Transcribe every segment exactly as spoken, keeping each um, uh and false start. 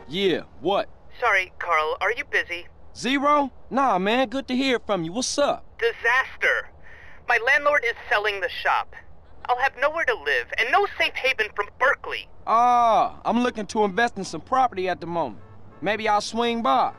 Yeah, what? Sorry, Carl, are you busy? Zero? Nah, man, good to hear from you. What's up? Disaster! My landlord is selling the shop. I'll have nowhere to live, and no safe haven from Berkeley. Ah, I'm looking to invest in some property at the moment. Maybe I'll swing by.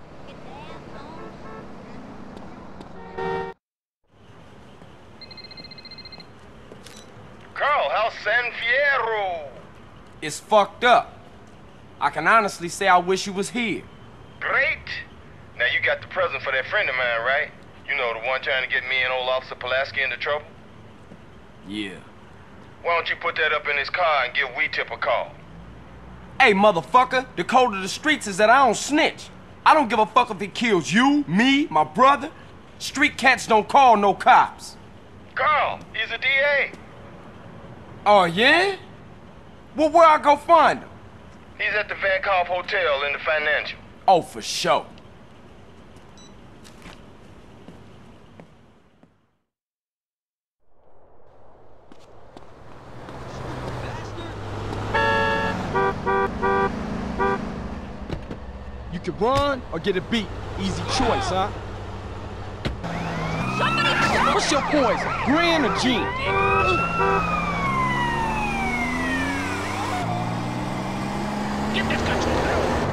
Carl, how's San Fierro? It's fucked up. I can honestly say I wish you was here. Great. Now you got the present for that friend of mine, right? You know, the one trying to get me and old Officer Pulaski into trouble? Yeah. Why don't you put that up in his car and give Wee Tip a call? Hey, motherfucker, the code of the streets is that I don't snitch. I don't give a fuck if it kills you, me, my brother. Street cats don't call no cops. Carl, he's a D A. Oh, yeah? Well, where I go find him? He's at the Van Calf Hotel in the Financial. Oh, for sure. You can run or get a beat. Easy choice, huh? Somebody What's your poison? Gran or Gene? Get this guy to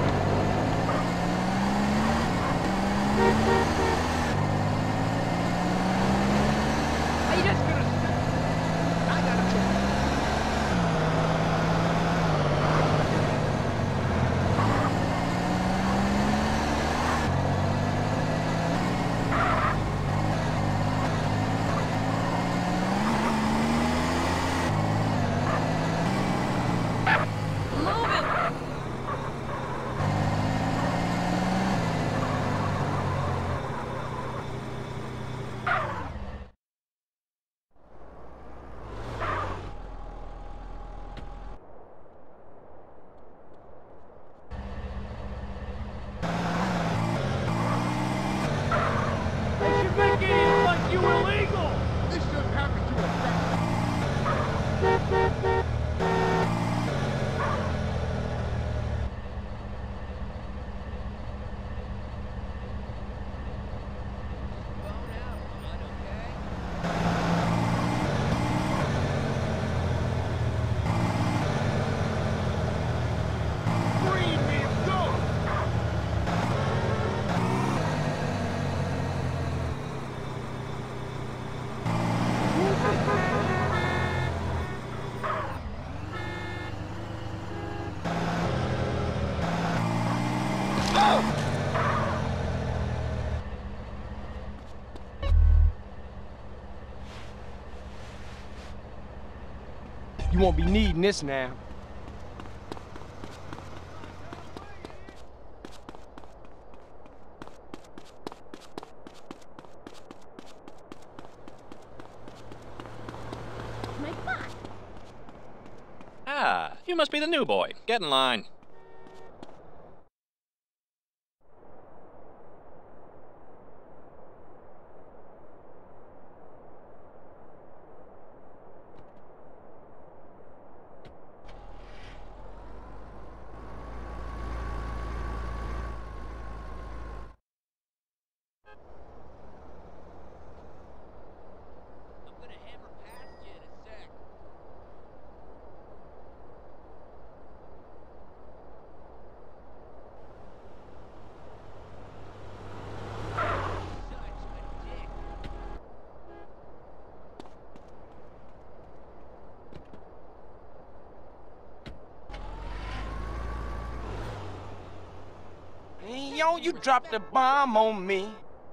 Are you just gonna... I gotta check. You won't be needing this now. Ah, you must be the new boy. Get in line. Hey, yo, you dropped a bomb on me.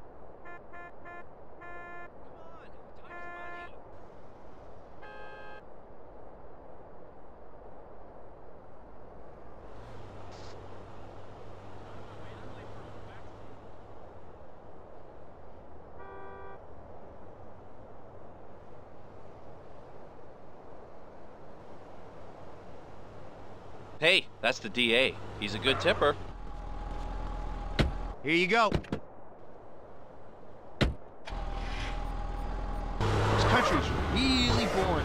Hey, that's the D A. He's a good tipper. Here you go. This country's really boring.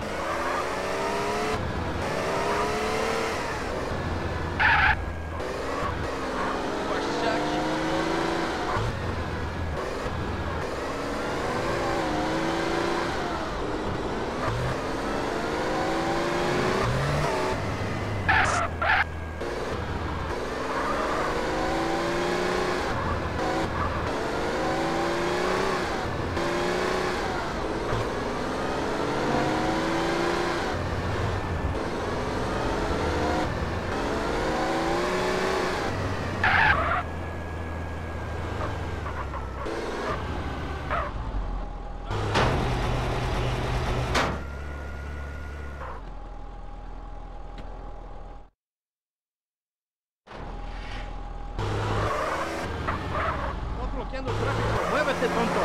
Vente pronto.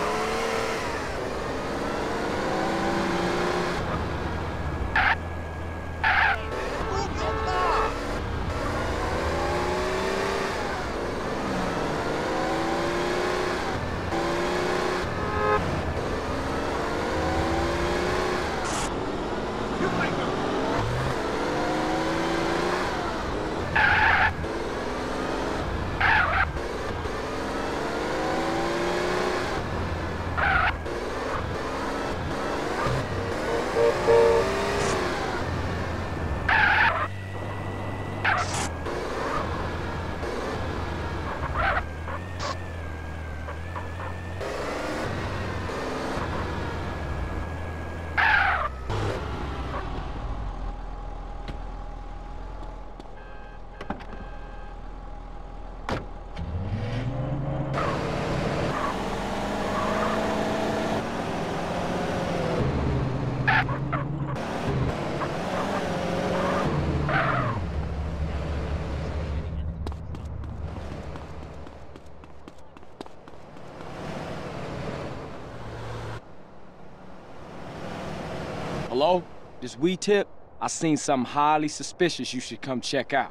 Hello? This we tip? I seen something highly suspicious you should come check out.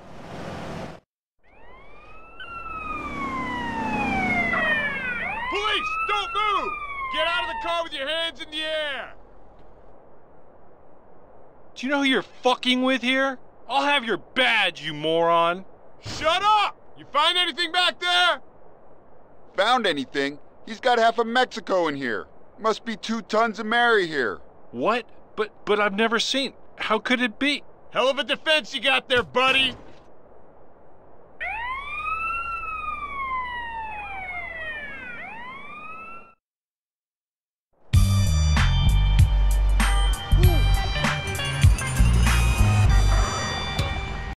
Police, don't move! Get out of the car with your hands in the air! Do you know who you're fucking with here? I'll have your badge, you moron! Shut up! You find anything back there? Found anything? He's got half of Mexico in here. Must be two tons of Mary here. What? But but I've never seen. How could it be? Hell of a defense you got there, buddy!